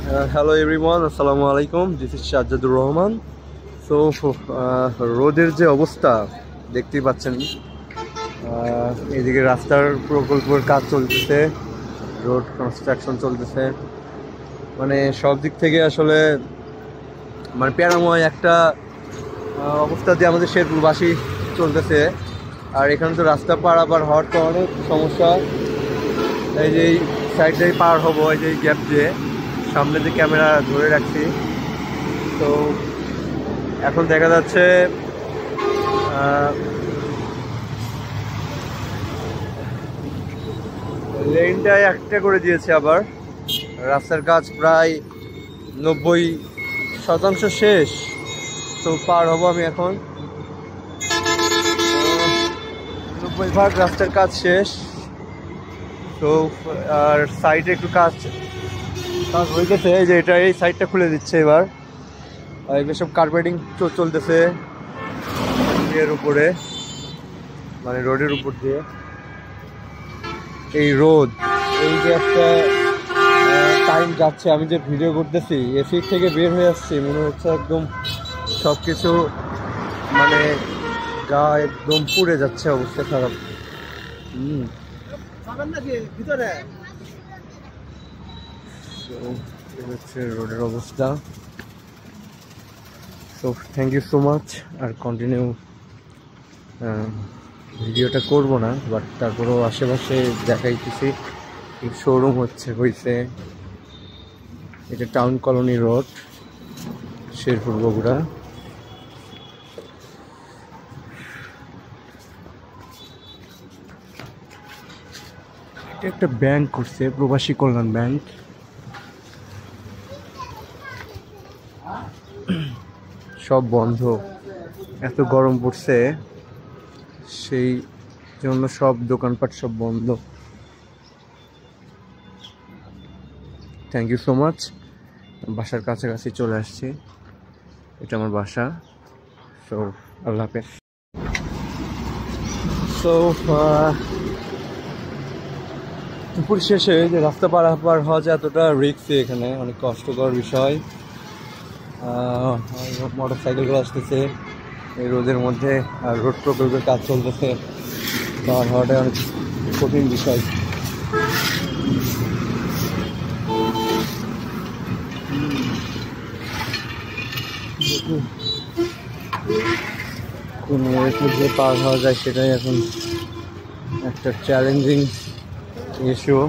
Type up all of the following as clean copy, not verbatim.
Hello everyone, Assalamu alaikum. This is Shahjadur Rahman. So রোদের যে অবস্থা দেখতেই পাচ্ছেন, এদিকে রাস্তার প্রকল্পের কাজ চলতেছে, রোড কনস্ট্রাকশন চলতেছে, মানে সব দিক থেকে আসলে মানে প্যারাময় একটা অবস্থা দিয়ে আমাদের শেরপুরবাসী চলতেছে। আর এখানে তো রাস্তা পারাপার হওয়ার তো অনেক সমস্যা। এই যে সাইডটাই পার হবো, এই যে গ্যাপ দিয়ে সামনে যে ক্যামেরা ধরে রাখছি, তো এখন দেখা যাচ্ছে লেনটায় একটা করে দিয়েছে। আবার রাস্তার কাজ প্রায় 90% শেষ, তো পার হব আমি এখন। 90% রাস্তার কাজ শেষ, তো আর সাইডে একটু কাজ হয়ে গেছে। এই যে এটা, এই সাইডটা খুলে দিচ্ছে এবার, এগুলো সব কার্পেটিং চলতেছে এর উপরে, মানে রোডের উপর দিয়ে। এই রোদ, এই যে একটা টাইম যাচ্ছে, আমি যে ভিডিও করতেছি এসি থেকে বের হয়ে আসছি, মনে হচ্ছে একদম সব কিছু মানে গা একদম পুড়ে যাচ্ছে, অবস্থা খারাপ। হচ্ছে রোডের অবস্থা। So thank you so much. আর কন্টিনিউ ভিডিওটা করব না, বাট তারপরেও আশেপাশে দেখাইতেছি। শোরুম হয়েছে, এটা town colony road, Sherpur, Bogura. এটা একটা ব্যাংক করছে, প্রবাসী কল্যাণ ব্যাংক। সব বন্ধ, এত গরম পড়ছে, সেই জন্য সব দোকানপাট সব বন্ধ। Thank you so much. বাসার কাছাকাছি চলে আসছি, এটা আমার বাসা। সো আল্লাহ হাফেজ। সো দুপুর শেষে যে রাস্তা পারাপার হওয়া যায় এতটা রিস্কি, এখানে অনেক কষ্টকর বিষয়। মোটর সাইকেলগুলো আসতেছে এই রোদের মধ্যে, আর রোড প্রকল্পের কাজ চলতেছে, পার হওয়াটা অনেক কঠিন বিষয়। কোন মধ্যে পার হওয়া যায় সেটাই এখন একটা চ্যালেঞ্জিং ইস্যু।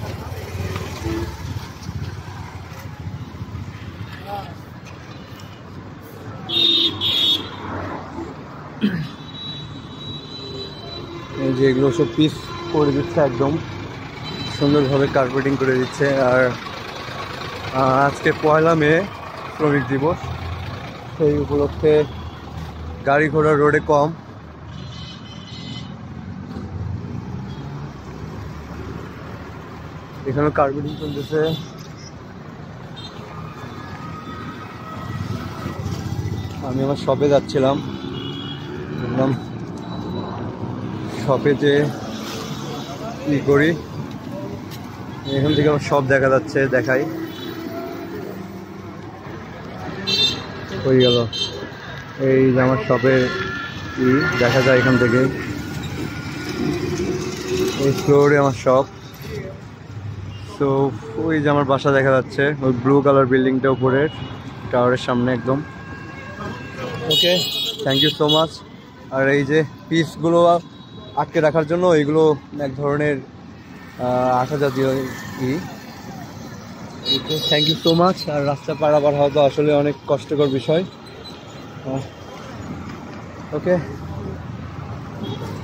এই যে এগুলো সব পিস করে দিচ্ছে, একদম সুন্দরভাবে কার্পেটিং করে দিচ্ছে। আর আজকে 1 মে শ্রমিক দিবস, সেই উপলক্ষে গাড়ি ঘোড়া রোডে কম। এখানে কার্পেটিং চলতেছে। আমি আমার শপে যাচ্ছিলাম, বললাম শপে যে কি করি, এখান থেকে আমার সব দেখা যাচ্ছে, দেখাই হয়ে গেল। এই যে আমার শপের দেখা যায় এখান থেকে, এই ফ্লোরে আমার শপ। তো ওই যে আমার বাসা দেখা যাচ্ছে, ওই ব্লু কালার বিল্ডিংটা উপরের টাওয়ারের সামনে একদম। Okay, thank you so much. আর এই যে পিসগুলো আটকে রাখার জন্য এইগুলো এক ধরনের আঠা জাতীয় থ্যাংক ইউ সো মাচ। আর রাস্তা পারাপার হওয়া তো আসলে অনেক কষ্টকর বিষয়। ওকে।